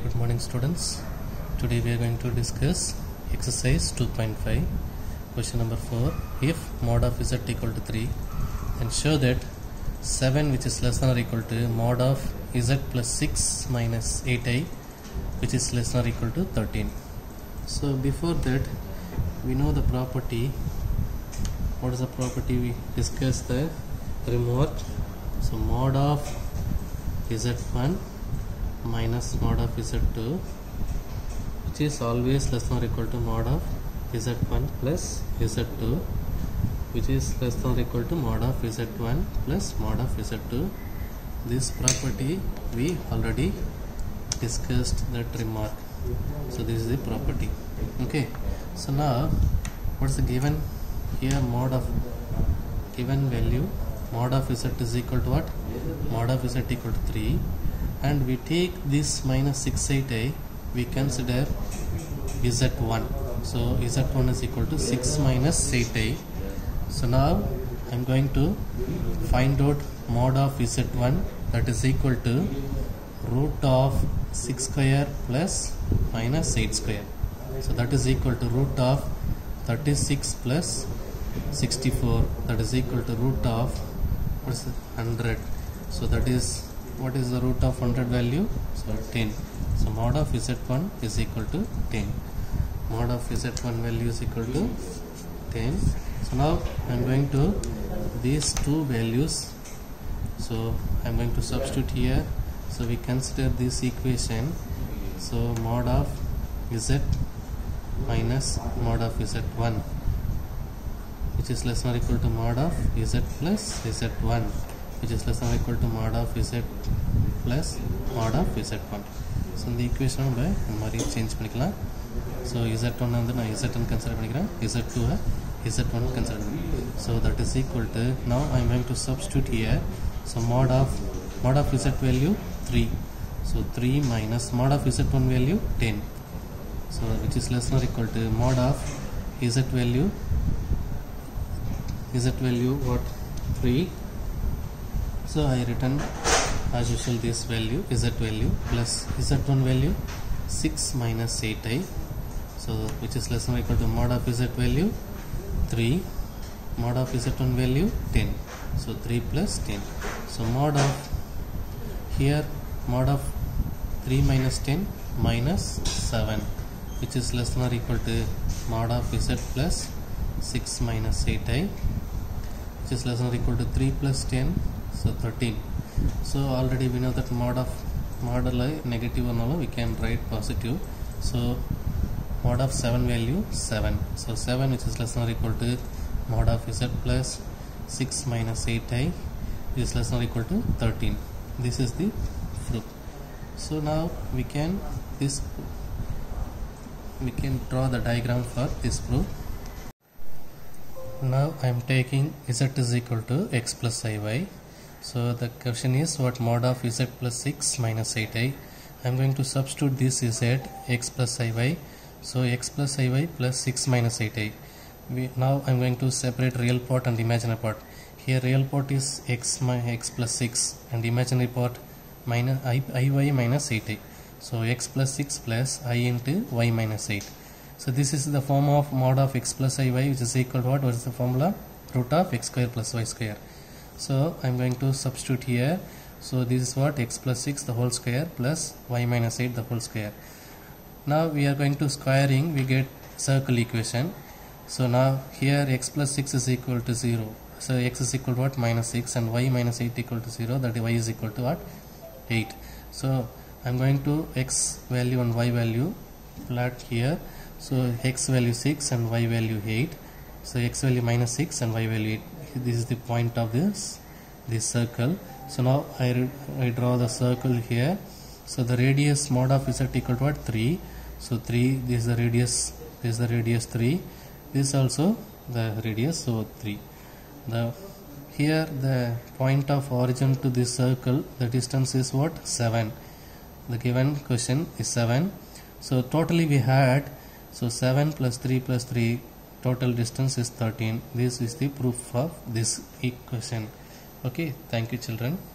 Good morning students. Today we are going to discuss exercise 2.5 question number 4. If mod of z equal to 3, then show that 7 which is less than or equal to mod of z plus 6 minus 8i which is less than or equal to 13. So before that we know the property. What is the property? We discussed the remark. So mod of z1 minus mod of z2 which is always less than or equal to mod of z1 plus z2 which is less than or equal to mod of z1 plus mod of z2. This property we already discussed that remark. So this is the property. Okay, so now what is the given here? Mod of given value mod of z is equal to what? Mod of z equal to 3, and we take this minus 6/8i, we consider z1. So z1 is equal to 6 minus 8i. So now I am going to find out mod of z1, that is equal to root of 6 square plus minus 8 square. So that is equal to root of 36 plus 64, that is equal to root of 100. So that is, what is the root of 100 value? So 10. So mod of z1 is equal to 10. Mod of z1 value is equal to 10. So now I am going to these two values. So I am going to substitute here. So we consider this equation. So mod of z minus mod of z1 which is less than or equal to mod of z plus z1 which is less than or equal to mod of z plus mod of z1. So இந்த equation நம்ம இந்த மாதிரி change பண்ணிக்கலாம். So z1 வந்து நான் z1 consider பண்ணிக்கிறேன், z2 z1 consider பண்ணிக்கிறேன். So that is equal to, now I am going to substitute here. So mod of z value 3. So 3 minus mod of z1 value 10. So which is less than or equal to mod of z value what? 3. So I written as usual this value z value plus z1 value 6 minus 8i. So which is less than or equal to mod of z value 3, mod of z1 value 10. So 3 plus 10. So mod of here, mod of 3 minus 10 minus 7 which is less than or equal to mod of z plus 6 minus 8i which is less than or equal to 3 plus 10. So 13. So already we know that model negative or we can write positive. So mod of 7 value 7. So 7 which is less than or equal to mod of z plus 6 minus 8i which is less than or equal to 13. This is the proof. So now we can draw the diagram for this proof. Now I am taking z is equal to x plus iy. So the question is what mod of z plus 6 minus 8i. I am going to substitute this z x plus iy. So x plus iy plus 6 minus 8i. Now I am going to separate real part and imaginary part. Here real part is x plus 6 and imaginary part minus iy minus 8i. So x plus 6 plus I into y minus 8. So this is the form of mod of x plus iy which is equal to what? What is the formula? Root of x square plus y square. So I am going to substitute here. So this is what? X plus 6 the whole square plus y minus 8 the whole square. Now we are going to squaring, we get circle equation. So now here x plus 6 is equal to 0. So x is equal to what? Minus 6, and y minus 8 equal to 0, that y is equal to what? 8. So I am going to x value and y value plot here. So x value 6 and y value 8. So x value minus 6 and y value 8. This is the point of this circle. So now I draw the circle here. So the radius mod of z equal to what? 3. So 3, this is the radius, 3. This is also the radius, so 3. Here the point of origin to this circle, the distance is what? 7. The given question is 7. So totally we had, so 7 plus 3 plus 3, total distance is 13. This is the proof of this equation. Okay, thank you children.